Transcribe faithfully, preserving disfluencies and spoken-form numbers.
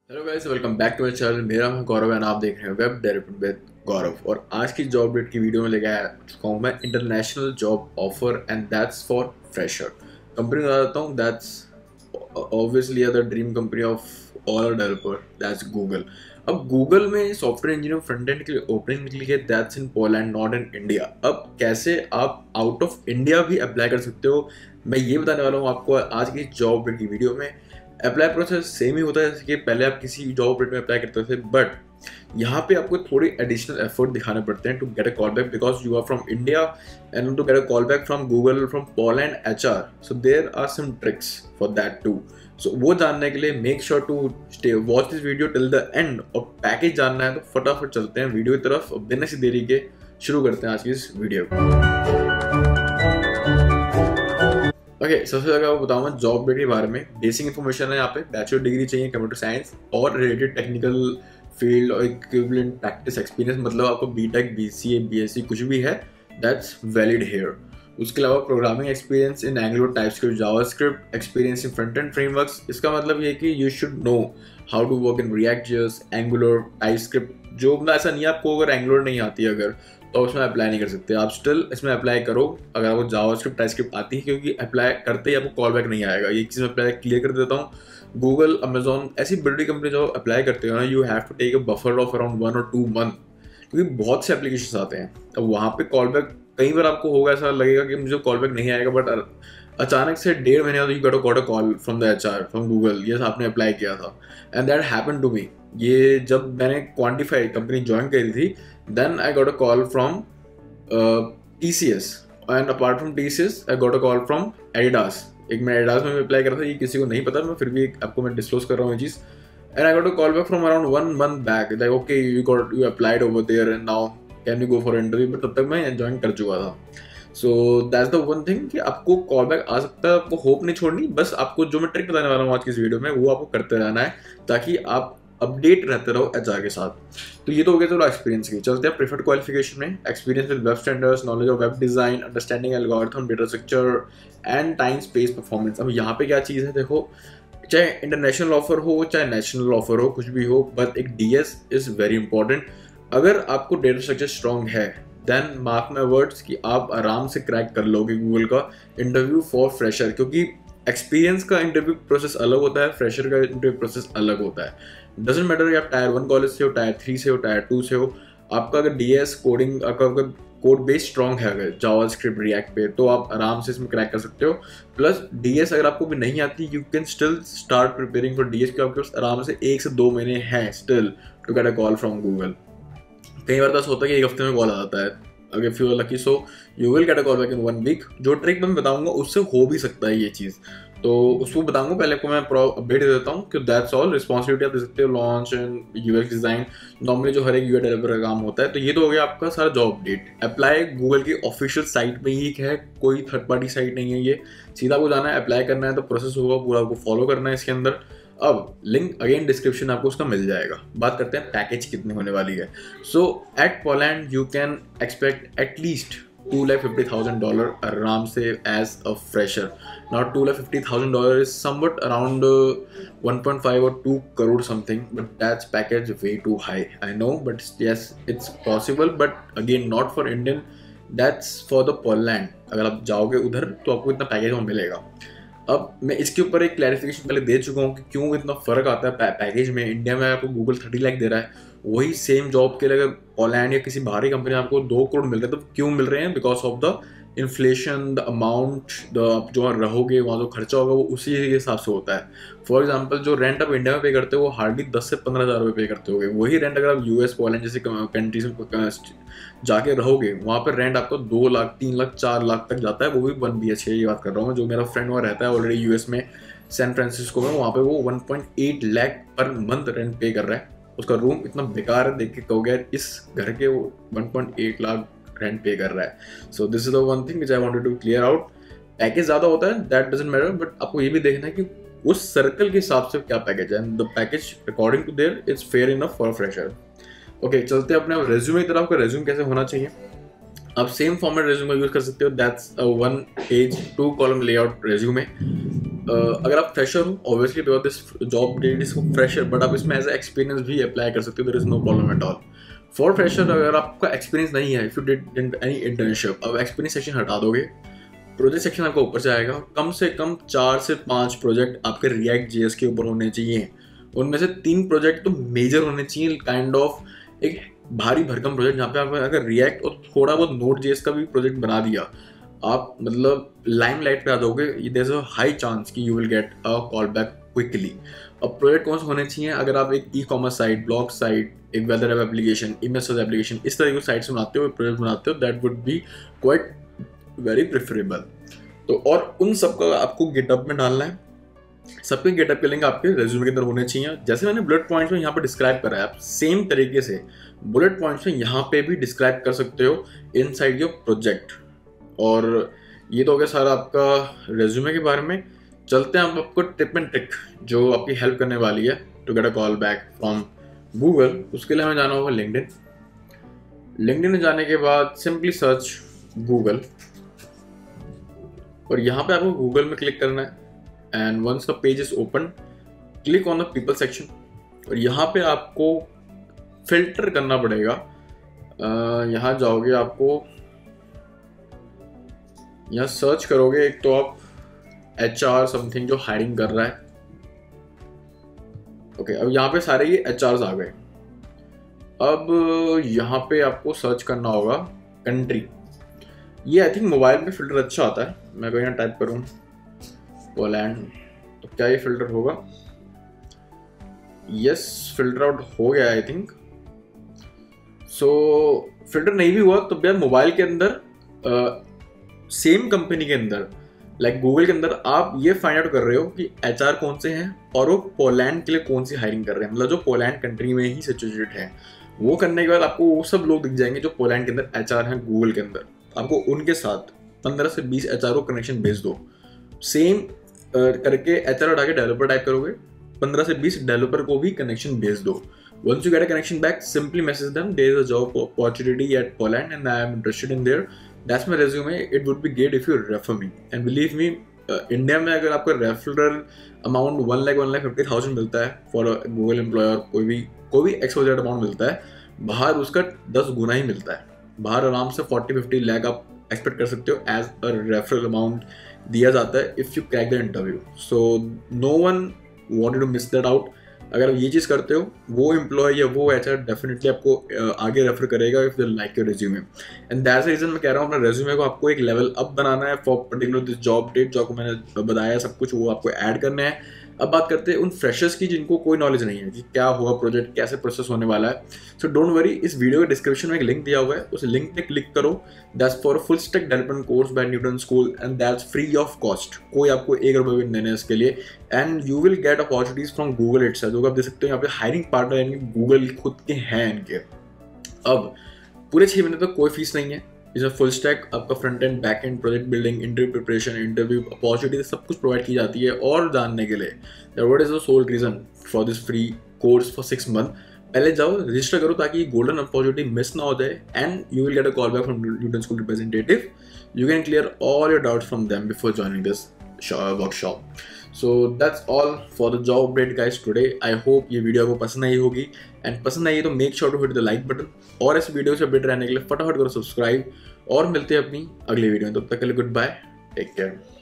Hello guys, welcome back to my channel. मेरा नाम है गौरव एंड आप देख रहे हैं वेब डेवलपमेंट विद गौरव। और आज की जॉब डेट की वीडियो में लेके आ चुका हूँ मैं international job offer and that's for fresher. कंपनी बता देता हूँ, that's obviously the dream company of all developer, that's Google. अब गूगल में सॉफ्टवेयर इंजीनियर फ्रंट एंड के लिए ओपनिंग निकली है, that's in Poland not in India. अब कैसे आप आउट ऑफ इंडिया भी अप्लाई कर सकते हो, मैं ये बताने वाला हूँ आपको आज की जॉब डेट की वीडियो में। अप्लाई प्रोसेस सेम ही होता है जैसे कि पहले आप किसी जॉब ऑपरेट में अप्लाई करते थे, बट यहाँ पे आपको थोड़ी एडिशनल एफर्ट दिखाने पड़ते हैं to get a call back because you are from India and to get a call back from Google from Poland H R. So there are some tricks for that too. सो वो जानने के लिए make sure to stay watch this video till the end. और package जानना है तो फटाफट चलते हैं वीडियो की तरफ। बिना सी देरी के शुरू करते हैं आज की इस वीडियो को। ओके okay, सबसे पहले आपको बताऊंगा जॉब डेट के बारे में। बेसिक इन्फॉर्मेशन है, यहाँ पे बैचलर डिग्री चाहिए कंप्यूटर साइंस और रिलेटेड टेक्निकल फील्ड और इक्विवेलेंट प्रैक्टिस एक्सपीरियंस, मतलब आपको बीटेक बीसीए बीएससी कुछ भी है, दैट्स वैलिड हियर। उसके अलावा programming experience in Angular TypeScript JavaScript, experience in front end frameworks. इसका मतलब ये है कि you should know how to work in React JS, Angular, TypeScript. जो मतलब ऐसा नहीं है आपको अगर एंगुलर नहीं आती है अगर तो उसमें अप्लाई नहीं कर सकते आप, स्टिल इसमें अप्लाई करो अगर आपको जावास्क्रिप्ट टाइपस्क्रिप्ट आती है, क्योंकि अप्लाई करते ही आपको कॉल बैक नहीं आएगा। ये चीज़ मैं अप्लाई क्लियर कर देता हूँ। गूगल, अमेजॉन ऐसी बड़ी कंपनी जो अप्लाई करते हो ना, you have to take a buffer of around one और टू मंथ, क्योंकि बहुत से एप्लीकेशन आते हैं। अब वहाँ पे कॉल बैक कई बार आपको होगा, ऐसा लगेगा कि मुझे कॉल बैक नहीं आएगा, बट अचानक से डेढ़ महीने बाद you got a got a call from the HR from Google, ये आपने अप्लाई किया था। And that happened to me. ये जब मैंने क्वांटिफाई कंपनी ज्वाइन करी थी, then I got a call from T C S and apart from T C S I got a call from Adidas। एक मैं Adidas में अप्लाई कर रहा था, ये किसी को नहीं पता, मैं फिर भी आपको मैं डिस्क्लोज कर रहा हूँ ये चीज़। And I got a call back from around one month back like okay you got you applied over there and now can you go for interview, but तब तक मैं ज्वाइन कर चुका था। So that's the one thing कि आपको call back आ सकता है, आपको होप नहीं छोड़नी। बस आपको जो मैं ट्रिक बताने वाला हूँ आज की इस वीडियो में वो आपको करते रहना है ताकि आप अपडेट रहते रहो एचआर के साथ। तो ये तो हो गया चलो एक्सपीरियंस की। चलते हैं प्रेफर्ड क्वालिफिकेशन में। Experience with web standards, knowledge of web design, understanding algorithm, data structure and time space performance. अब यहाँ पे क्या चीज़ है, देखो चाहे इंटरनेशनल ऑफर हो चाहे नेशनल ऑफर हो, कुछ भी हो, बट एक डीएस इज वेरी इंपॉर्टेंट। अगर आपको डेटा स्ट्रक्चर स्ट्रॉन्ग है देन मार्क माई वर्ड्स कि आप आराम से क्रैक कर लोगे गूगल का इंटरव्यू फॉर फ्रेशर, क्योंकि एक्सपीरियंस का इंटरव्यू प्रोसेस अलग होता है, फ्रेशर का इंटरव्यू प्रोसेस अलग होता है। डजेंट मैटर कि आप टायर वन कॉलेज से हो, टायर थ्री से हो, टायर टू से हो, आपका अगर डीएस कोडिंग आपका अगर कोड बेस स्ट्रॉन्ग है अगर जावास्क्रिप्ट रिएक्ट पे, तो आप आराम से इसमें क्रैक कर सकते हो। प्लस डीएस अगर आपको भी नहीं आती, you can still start preparing for DS, क्योंकि आपके पास आराम से एक से दो महीने हैं still to get a call from Google. कई बार तो ऐसा होता है कि एक हफ्ते में कॉल आ जाता है, अगर if you are lucky so you will get a call back in one week. जो ट्रिक मैं बताऊंगा उससे हो भी सकता है ये चीज़, तो उसको बताऊंगा। पहले आपको मैं अपडेट दे देता हूँ कि दैट्स ऑल। रिस्पॉन्सिबिलिटी आप दे सकते हो, launch and UX design, normally जो हर एक यूआई डेवलपर का काम होता है। तो ये तो हो गया आपका सारा जॉब अपडेट। अप्लाई गूगल की ऑफिशियल साइट पे ही है, कोई थर्ड पार्टी साइट नहीं है ये। सीधा आपको जाना है, अप्लाई करना है, तो प्रोसेस होगा पूरा, आपको फॉलो करना है इसके अंदर। अब लिंक अगेन डिस्क्रिप्शन आपको उसका मिल जाएगा। बात करते हैं पैकेज कितनी होने वाली है। So at Poland you can expect at least two lakh fifty thousand dollar आराम से as a fresher. Not two lakh fifty thousand dollar is somewhat around one point five और two crore something, but that's package way too high I know, but yes it's possible, but again not for Indian, that's for the Poland. अगर आप जाओगे उधर तो आपको इतना package वहाँ मिलेगा। अब मैं इसके ऊपर एक क्लैरिफिकेशन पहले दे चुका हूँ कि क्यों इतना फर्क आता है पै, पैकेज में। इंडिया में आपको गूगल थर्टी लाख दे रहा है, वही सेम जॉब के लिए अगर पोलैंड या किसी बाहरी कंपनी आपको दो करोड़ मिल रहे हैं, तो क्यों मिल रहे हैं? Because of the inflation, the amount, the जो रहोगे वहाँ जो खर्चा होगा वो उसी के हिसाब से होता है। फॉर एग्जाम्पल जो रेंट आप इंडिया में पे करते हो वो हार्डली दस से पंद्रह हज़ार रुपये पे करते होगे, वही रेंट अगर आप यूएस, पोलैंड जैसी कंट्रीज में जाके रहोगे वहाँ पर रेंट आपको दो लाख तीन लाख चार लाख तक जाता है, वो भी वन बी एच के की बात कर रहा हूँ। जो मेरा फ्रेंड वहाँ रहता है ऑलरेडी यूएस में, सैन फ्रांसिस्को में, वहाँ पे वो one point eight lakh per month rent pay कर रहा है। उसका रूम इतना बेकार है, देख के कहोगे इस घर के वो one point eight lakh rent pay कर रहा है। So this is the one thing which I wanted to clear out. Package ज़्यादा होता है, दैट डजंट मैटर, बट आपको ये भी देखना है कि उस सर्कल के हिसाब से क्या पैकेज है, and the package according to their it's fair enough for fresher. Okay, चलते हैं अपने रेज्यूमे की तरफ। आपका रेज्यूम कैसे होना चाहिए? आप सेम फॉर्मेट रेज्यूमे यूज कर सकते हो, that's one page two column layout resume. अगर आप फ्रेशर हो obviously because this job date is fresher, but आप इसमें एज ए एक्सपीरियंस भी अप्लाई कर सकते हो, there is no problem at all. For fresher अगर आपका एक्सपीरियंस नहीं है, if you did any internship, अब एक्सपीरियंस सेक्शन हटा दोगे, प्रोजेक्ट सेक्शन आपका ऊपर से आएगा। कम से कम चार से पांच प्रोजेक्ट आपके रिएक्ट जेएस के ऊपर होने चाहिए, उनमें से तीन प्रोजेक्ट तो मेजर होने चाहिए, काइंड ऑफ एक भारी भरकम प्रोजेक्ट जहाँ पे आप अगर रिएक्ट और थोड़ा बहुत नोट जेएस का भी प्रोजेक्ट बना दिया, आप मतलब लाइम लाइट पे आ जाओगे, there is a high chance कि you will get a call back quickly. अब प्रोजेक्ट कौन से होने चाहिए, अगर आप एक e commerce site, blog site, एक weather app application, image search application, इस तरह की साइट से बनाते हो, प्रोजेक्ट बनाते हो, that would be quite very preferable. तो और उन सबका आपको गिटअप में डालना है, सबके गेटअप के लिंक आपके रेज्यूमे के अंदर होने चाहिए। जैसे मैंने बुलेट पॉइंट्स में यहाँ पे डिस्क्राइब करा है, आप सेम तरीके से बुलेट पॉइंट्स में यहाँ पे भी डिस्क्राइब कर सकते हो इनसाइड योर प्रोजेक्ट। और ये तो हो गया सारा आपका रेज्यूमे के बारे में। चलते हैं अब आपको टिप एंड ट्रिक जो आपकी हेल्प करने वाली है to get a call back from Google. उसके लिए हमें जाना होगा लिंक्डइन। लिंक्डइन में जाने के बाद सिंपली सर्च गूगल, और यहाँ पे आपको गूगल में क्लिक करना है। And once the page is open, click on the people section, और यहाँ पे आपको फिल्टर करना पड़ेगा। uh, यहाँ जाओगे, आपको यहाँ सर्च करोगे, एक तो आप एच आर समथिंग जो हायरिंग कर रहा है। ओके okay, अब यहाँ पे सारे ये एच आर्स आ गए। अब यहाँ पे आपको सर्च करना होगा कंट्री। ये आई थिंक मोबाइल में फिल्टर अच्छा आता है। मैं अगर यहाँ टाइप करूँ पोलैंड, तो क्या ये फिल्टर होगा? यस, फिल्टर आउट हो गया आई थिंक। सो फिल्टर नहीं भी हुआ तो भैया मोबाइल के अंदर सेम uh, कंपनी के अंदर लाइक like गूगल के अंदर आप ये फाइंड आउट कर रहे हो कि एचआर कौन से हैं और वो पोलैंड के लिए कौन सी हायरिंग कर रहे हैं, मतलब जो पोलैंड कंट्री में ही सिचुएटेड है। वो करने के बाद आपको वो सब लोग दिख जाएंगे जो पोलैंड के अंदर एचआर हैं गूगल के अंदर। आपको उनके साथ पंद्रह से बीस एचआर को कनेक्शन भेज दो। सेम करके एचआर उठा के डेवलपर टाइप करोगे, पंद्रह से बीस डेवलपर को भी कनेक्शन भेज दो। Once you get a connection back, simply message them, there is a job opportunity at Poland and I am interested in there. That's my resume. It would be great if you refer me. And believe me, uh, India में अगर आपका referral amount one lakh one lakh fifty thousand मिलता है for Google employer, कोई भी कोई भी एक्सपोजेड amount मिलता है, बाहर उसका दस गुना ही मिलता है। बाहर आराम से फोर्टी फिफ्टी लाख आप एक्सपेक्ट कर सकते हो एज अ रेफरल अमाउंट दिया जाता है if you crack the interview. So no one wanted to miss that out. अगर आप ये चीज़ करते हो, वो एम्प्लॉय या वो एचआर डेफिनेटली आपको आगे रेफर करेगा if they like your resume. And that's the reason मैं कह रहा हूँ अपने रेज्यूमे को आपको एक लेवल अप बनाना है for particular this job date जो आपको मैंने बताया सब कुछ, वो आपको ऐड करना है। अब बात करते हैं उन फ्रेशर्स की जिनको कोई नॉलेज नहीं है कि क्या हुआ प्रोजेक्ट, कैसे प्रोसेस होने वाला है। सो डोंट वरी, इस वीडियो के डिस्क्रिप्शन में एक लिंक दिया हुआ है, उस लिंक पे क्लिक करो। That's for full stack development course by Newton School and that's free of cost. कोई आपको एक रुपये भी देने इसके लिए। And you will get opportunities from Google itself, जो आप देख सकते हो यहाँ पे हायरिंग पार्टनर यानी गूगल खुद के हैं इनके। अब पूरे छः महीने तक कोई फीस नहीं है। इसमें फुल स्टैक आपका front end back end project building, interview preparation, interview opportunity सब कुछ प्रोवाइड की जाती है। और जानने के लिए what is the sole reason for this free course for six month, पहले जाओ रजिस्टर करो ताकि गोल्डन अपॉर्चुनिटी मिस ना हो जाए। And you will get a call back from Newton School representative. You can clear all your doubts from them before joining this workshop. So that's all for the job update guys today. I hope ये video आपको पसंद आई होगी, एंड पसंद आई तो make sure to hit the like button, और इस वीडियो से अपडेट रहने के लिए फटाफट करो सब्सक्राइब। और मिलते हैं अपनी अगली वीडियो में, तब तक के लिए गुड बाय, टेक केयर।